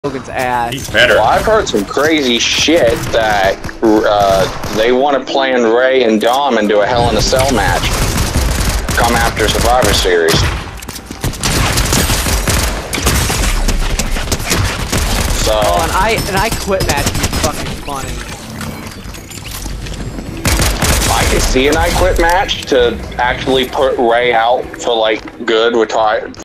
Logan's ass. He's better. Well, I've heard some crazy shit that they want to plan Ray and Dom into a Hell in a Cell match. Come after Survivor Series. So. Oh, and I quit match is fucking funny. I can see an I Quit match to actually put Ray out for like good, retire.